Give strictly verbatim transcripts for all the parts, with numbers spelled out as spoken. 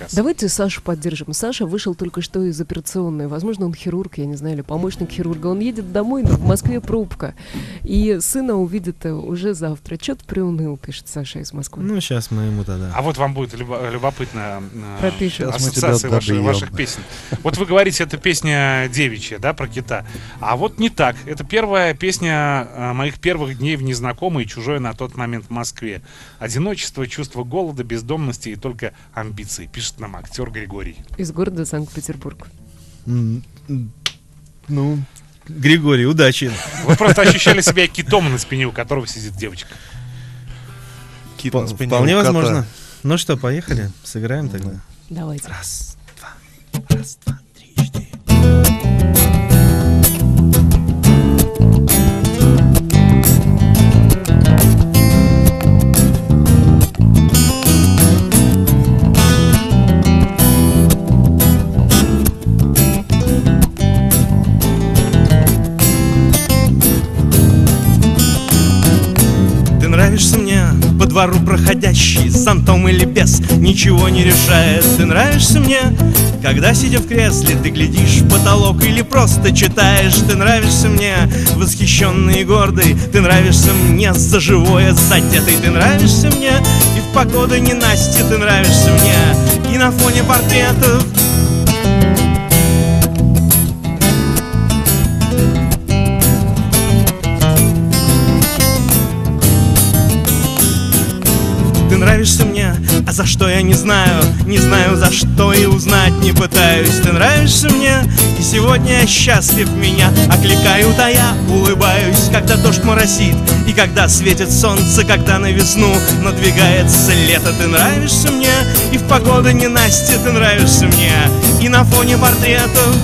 сейчас. Давайте Сашу поддержим. Саша вышел только что из операционной. Возможно, он хирург, я не знаю, или помощник хирурга. Он едет домой, но в Москве пробка. И сына увидит уже завтра. Чё-то приуныл, пишет Саша из Москвы. Ну, сейчас мы ему тогда. А вот вам будет любо- любопытно Пропишем. ассоциация ваших, ваших песен. Вот вы говорите, это песня девичья, да, про кита. А вот не так. Это первая песня а, моих первых дней в незнакомой и чужой на тот момент в Москве. Одиночество, чувство голода, бездомности и только амбиции, пишет нам актер Григорий. Из города Санкт-Петербург. М, м, Ну, Григорий, удачи. Вы просто ощущали себя китом на спине, у которого сидит девочка. Кит Впо- на спине Вполне у кота. возможно. Ну что, поехали, сыграем тогда. Давайте. Раз, два, раз, два, три, четыре. Ты нравишься мне, по двору проходящий, с зонтом или без, ничего не решает. Ты нравишься мне, когда, сидя в кресле, ты глядишь в потолок или просто читаешь. Ты нравишься мне, восхищенный и гордый. Ты нравишься мне, за живое задетый. Ты нравишься мне, и в погоду ненастья. Ты нравишься мне, и на фоне портретов. Ты нравишься мне, а за что я не знаю. Не знаю за что и узнать не пытаюсь. Ты нравишься мне, и сегодня я счастлив. Меня окликают, а я улыбаюсь. Когда дождь моросит, и когда светит солнце. Когда на весну надвигается лето. Ты нравишься мне, и в погоду ненастья. Ты нравишься мне, и на фоне портретов.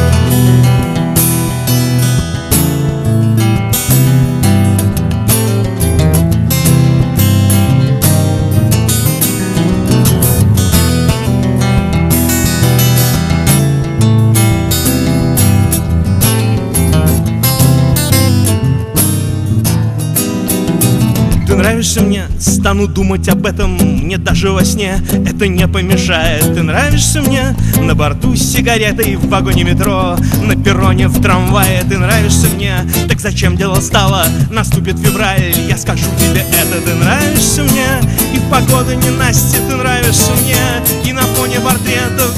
Ты нравишься мне, стану думать об этом. Мне даже во сне это не помешает. Ты нравишься мне, на борту с сигаретой, в вагоне метро, на перроне, в трамвае. Ты нравишься мне, так зачем дело стало? Наступит февраль, я скажу тебе это. Ты нравишься мне, и в погоду ненастья. Ты нравишься мне, и на фоне портретов.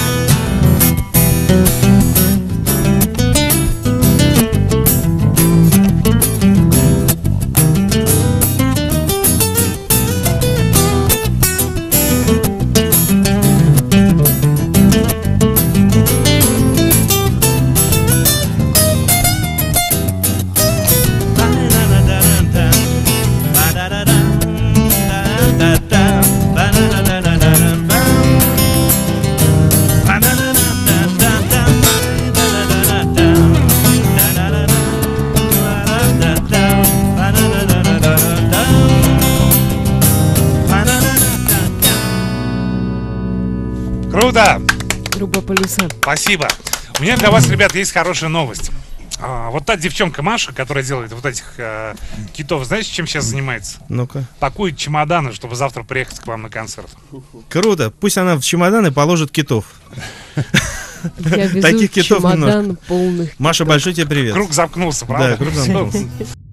Круто! Грубо полюса. Спасибо. У меня для вас, ребят, есть хорошая новость. А, вот та девчонка Маша, которая делает вот этих э, китов, знаете, чем сейчас занимается? Ну-ка. Пакует чемоданы, чтобы завтра приехать к вам на концерт. Круто. Пусть она в чемоданы положит китов. Я везу Таких китов чемодан немножко. полных. Маша, большой тебе привет. Круг замкнулся, правда? Да, круг замкнулся.